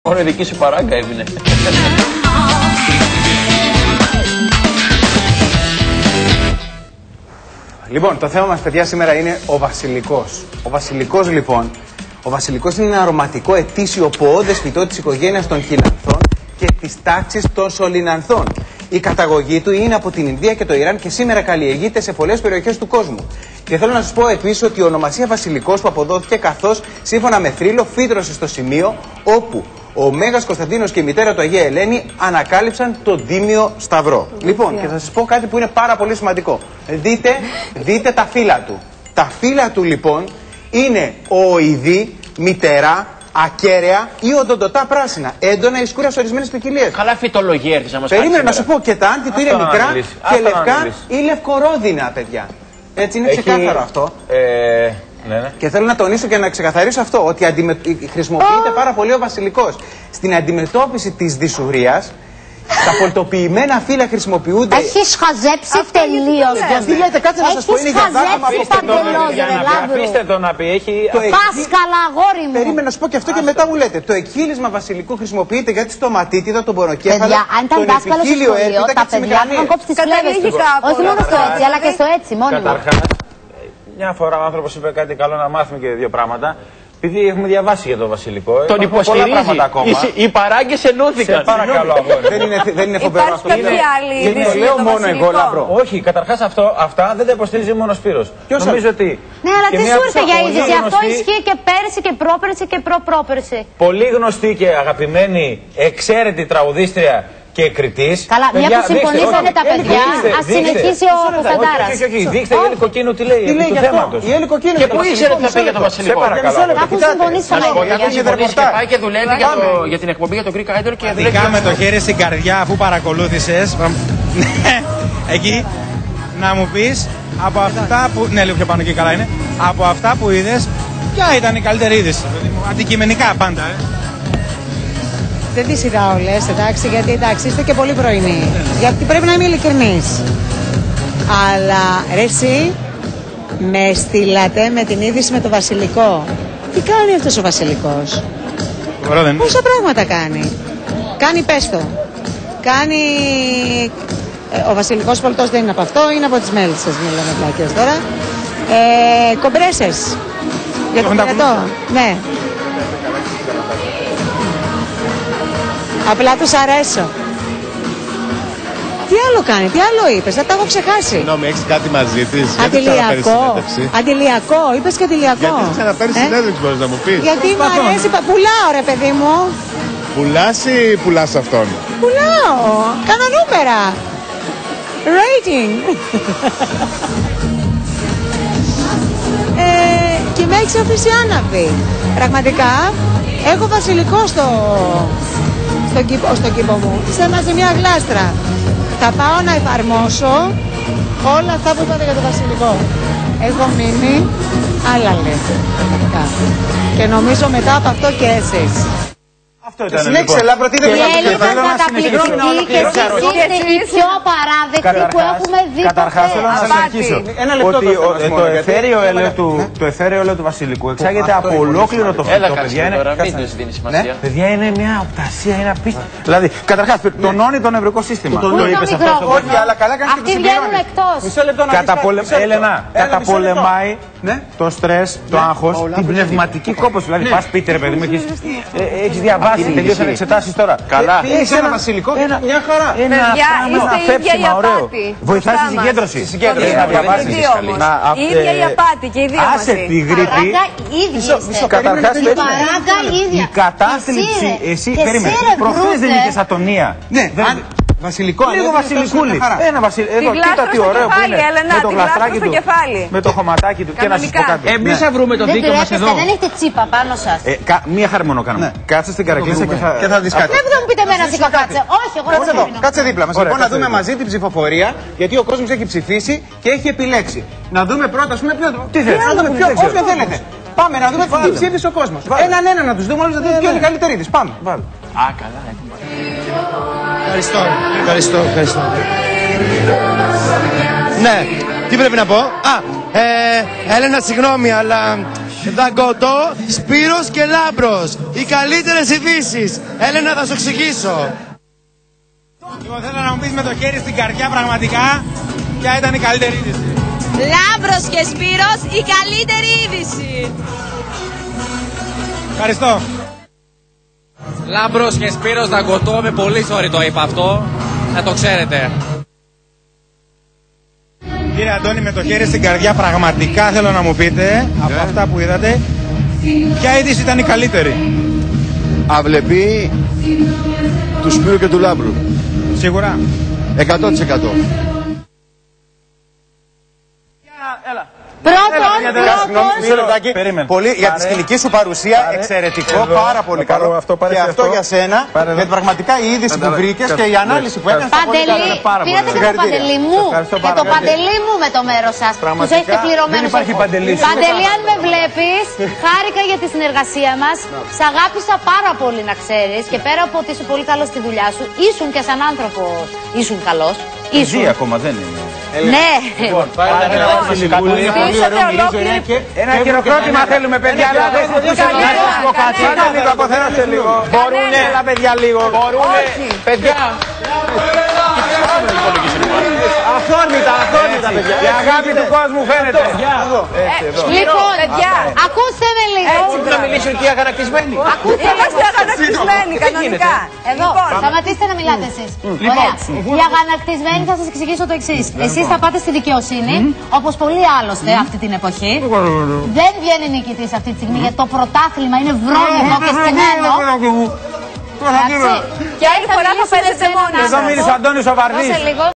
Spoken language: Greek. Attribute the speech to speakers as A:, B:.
A: Μόνο η δική σου παράγκα έμεινε.
B: Λοιπόν, το θέμα μας, παιδιά, σήμερα είναι ο βασιλικός. Ο βασιλικός, λοιπόν, ο βασιλικός είναι ένα αρωματικό ετήσιο ποώδες φυτό της οικογένειας των χιλανθών και της τάξης των σωληνανθών. Η καταγωγή του είναι από την Ινδία και το Ιράν και σήμερα καλλιεργείται σε πολλές περιοχές του κόσμου. Και θέλω να σας πω επίσης ότι η ονομασία βασιλικός που αποδόθηκε καθώς, σύμφωνα με θρύλο, φύτρωσε στο σημείο όπου ο Μέγας Κωνσταντίνος και η μητέρα του Αγία Ελένη ανακάλυψαν τον Τίμιο Σταυρό. Λοιπόν, και θα σας πω κάτι που είναι πάρα πολύ σημαντικό. Δείτε τα φύλλα του. Τα φύλλα του, λοιπόν, είναι οειδή, μητερά, ακέραια ή οντοντοτά πράσινα. Έντονα ή σκούρα σε ορισμένες ποικιλίες.
A: Καλά φυτολογία έρθεις να μας κάνει.
B: Περίμενε να σου πω, και τα άντι του είναι μικρά και λευκά ή λευκορόδινα, παιδιά. Έτσι είναι ξεκάθαρο αυτό.
A: Ναι.
B: Και θέλω να τονίσω και να ξεκαθαρίσω αυτό, ότι χρησιμοποιείται πάρα πολύ ο βασιλικός. Στην αντιμετώπιση της δυσουρίας, τα πολτοποιημένα φύλλα χρησιμοποιούνται.
C: Έχεις χαζέψει τελείως.
B: Τι λέτε, κάτσε να σας πω, είναι για δάκρυμα.
A: Αφήστε το να πει, έχει.
C: Πάσκαλα, αγόρι μου.
B: Περίμενα να σου πω και αυτό και μετά μου λέτε. Το εκχύλισμα βασιλικού χρησιμοποιείται για τη στοματίτιδα, τον πονοκέφαλο.
C: Παιδιά, αν ήταν δάσκαλο στο σχολείο, τα παιδιά θα κόψει τις πλευρές τους. Όχι μόνο στο έτσι, αλλά και στο έτσι, μόνιμα.
A: Μια φορά ο άνθρωπος είπε κάτι καλό, να μάθουμε και δύο πράγματα. Επειδή έχουμε διαβάσει για το βασιλικό. Τον υποστηρίζει. Οι παράγκες ενώθηκαν.
B: Παρακαλώ, δεν είναι φοβερό αυτό.
D: Δεν
B: λέω μόνο εγώ, Λαμπρό.
A: Όχι, καταρχάς αυτά δεν τα υποστηρίζει μόνο ο Σπύρος. Νομίζω ότι.
C: Ναι, αλλά τι σου ήρθε για είδηση. Αυτό ισχύει και πέρσι και πρόπερσι και προπρόπερσι.
A: Πολύ γνωστή και αγαπημένη, εξαίρετη τραγουδίστρια και κριτής.
C: Καλά, μια που συμφωνήσανε τα παιδιά, ας συνεχίσει ο Κωνσταντάρας.
A: Όχι, δείξτε η Έλλη Κοκκίνου τι λέει επί του θέματος.
B: Και
A: πού ήξερε τι θα πει για το βασιλικό.
C: Έχουν συμφωνήσει τα παιδιά.
A: Και πάει και δουλεύει για την εκπομπή για το Greek Idol και δουλεύει.
E: Ειδικά με το χέρι στην καρδιά αφού παρακολούθησες. Εκεί να μου πεις από αυτά που. Ναι, λίγο πιο πάνω και καλά είναι. Από αυτά που είδες, ποια ήταν η καλύτερη είδηση. Αντικειμενικά πάντα.
D: Δεν τις είδα όλες, εντάξει, γιατί εντάξει, είστε και πολύ πρωινοί. Γιατί πρέπει να είμαι ειλικρινής. Αλλά ρε εσύ, με στείλατε με την είδηση με το βασιλικό. Τι κάνει αυτός ο βασιλικός? Πόσα πράγματα κάνει. Κάνει πέστο. Κάνει... ο βασιλικός πολιτός δεν είναι από αυτό, είναι από τις μέλισσες, μιλάμε πλάκες τώρα. Κομπρέσες. Για το πυρετό. Ναι. Απλά τους αρέσω. Τι άλλο κάνει, τι άλλο είπες, δεν τα έχω ξεχάσει.
F: Συγγνώμη, έχεις κάτι μαζί της?
D: Αντιλιακό. Αντιλιακό, είπες και αντιλιακό.
F: Γιατί δεν ξαναπαίρνεις συνέντευξη, μπορείς να μου πεις?
D: Γιατί μου αρέσει, πουλάω ρε παιδί μου.
F: Πουλάς ή πουλάς αυτόν?
D: Πουλάω, κάνω νούμερα. Rating. Και με έχεις αφήσει άναβη. Πραγματικά, έχω βασιλικό στον κήπο μου. Είστε μαζί μια γλάστρα. Θα πάω να εφαρμόσω όλα αυτά που είπατε για το βασιλικό. Έχω μείνει άλλα λέτε. Και νομίζω μετά από αυτό και εσείς.
B: Αυτό ήταν. Συνέχισε, Λάμπρο, τι δεν
C: θέλω να καταπληκτική και εσείς είστε οι πιο απαράδεκτοι που έχουμε δει ποτέ.
A: Καταρχάς θέλω να σας αρχίσω ότι το εθέριο έλαιο του βασιλικού εξάγεται από ολόκληρο το φυτό. Παιδιά, είναι μια οπτασία, είναι απίστευτο. Δηλαδή, καταρχάς, τονώνει το νευρικό σύστημα.
B: Όχι, αλλά καλά κάνεις και το συμπληρώνεις.
C: Μισό λεπτό να
A: πεις. Έλενα, καταπολεμάει το στρες, το άγχος, την πνευματική κόπωση. Δηλαδή, πας σπίτι, ρε παιδί μου, έχεις διαβάσει. Τελείωσαν εξετάσεις τώρα.
B: Καλά. Είσαι ένα βασιλικό. Μια χαρά.
A: Ένα φέψιμα ωραίο. Βοηθάει στη συγκέντρωση.
D: Η ίδια η απάτη και οι δύο μαζί.
A: Άσε τη γρήπη. Καταρχάς, η κατάθλιψη. Εσύ περίμενε. Προχθές δεν είχες ατονία.
B: Ναι. Βασιλικό,
A: λίγο βασιλικούλη. Ένα βασιλικό. Εδώ, κοίτα τι ωραίο που είναι. Με το γλαστράκι του. Με το χωματάκι του. Και να σας πω κάτι.
E: Εμείς θα βρούμε το δίκιο μας εδώ.
C: Δεν έχετε τσίπα πάνω σας.
A: Μία χάρη μόνο κάνουμε. Κάτσε στην καρακλίσα
B: και θα δεις κάτι.
C: Δεν θα μου πείτε εμένα σήκω κάτσε. Όχι, εγώ δεν θέλω.
B: Κάτσε δίπλα μας. Λοιπόν, να δούμε μαζί την ψηφοφορία, γιατί ο κόσμος έχει ψηφίσει και έχει επιλέξει. Να δούμε πρώτα, ας πούμε, τι θέλετε. Να δούμε ποιο θέλετε. Πάμε να δούμε τι ψήφισε ο κόσμος. Έναν να τους δούμε όλους να δούμε ποιο είναι καλύτερη της. Πάμε.
A: Α, καλά,
E: Ευχαριστώ. Ναι, τι πρέπει να πω? Έλενα, συγγνώμη, αλλά
G: Δαγκωτό, Σπύρος και Λάμπρος. Οι καλύτερες ειδήσεις. Έλενα, θα σου εξηγήσω.
E: Εγώ θέλω να μου πεις με το χέρι στην καρδιά πραγματικά ποια ήταν η καλύτερη είδηση.
H: Λάμπρος και Σπύρος, η καλύτερη είδηση.
E: Ευχαριστώ.
I: Λάμπρος και Σπύρος Δαγκωτό, με πολύ sorry το είπα αυτό, να το ξέρετε.
E: Κύριε Αντώνη, με το χέρι στην καρδιά πραγματικά θέλω να μου πείτε από αυτά που είδατε ποια είδηση ήταν η καλύτερη.
J: Αυλεπή του Σπύρου και του Λάμπρου.
E: Σίγουρα.
J: 100%.
B: Πολύ για τη σκηνική σου παρουσία, εξαιρετικό, πάρα πολύ καλό. Και αυτό για σένα, γιατί πραγματικά η είδηση που βρήκες και η ανάλυση που έκανες.
C: Παντελή, πήρατε και το Παντελή μου. Και το Παντελή μου με το μέρος σας. Τους έχετε πληρωμένους. Παντελή, αν με βλέπεις, χάρηκα για τη συνεργασία μας. Σ' αγάπησα πάρα πολύ, να ξέρεις. Και πέρα από ότι είσαι πολύ καλός στη δουλειά σου, ήσουν και σαν άνθρωπος. Ήσουν καλός.
A: Ζει ακόμα, δεν είναι.
C: Ναι.
A: Ένα χειροκρότημα θέλουμε, παιδιά. Λίγο, αποθέρωστε λίγο. Μπορούνε, έλα παιδιά λίγο. Μπορούνε, παιδιά. Αθόρμητα, παιδιά. Η αγάπη του κόσμου φαίνεται.
C: Λοιπόν, ακούστε με λίγο.
A: Έτσι που να μιλήσουν και οι αγανακτισμένοι.
H: Είμαστε αγανακτισμένοι, κανονικά.
C: Εδώ, σταματήστε να μιλάτε εσείς. Ωραία. Οι αγανακτισμένοι θα σας εξηγήσω το εξής. Εσείς θα πάτε στη δικαιοσύνη, όπως πολλοί άλλωστε αυτή την εποχή. Δεν βγαίνει νικητής αυτή τη στιγμή, γιατί το πρωτάθλημα είναι βρώμικο και στημένο.
H: Και άλλη φορά θα παίζετε μόνοι σας.
A: Εδώ μίλησε ο Αντώνης ο Βαρδής.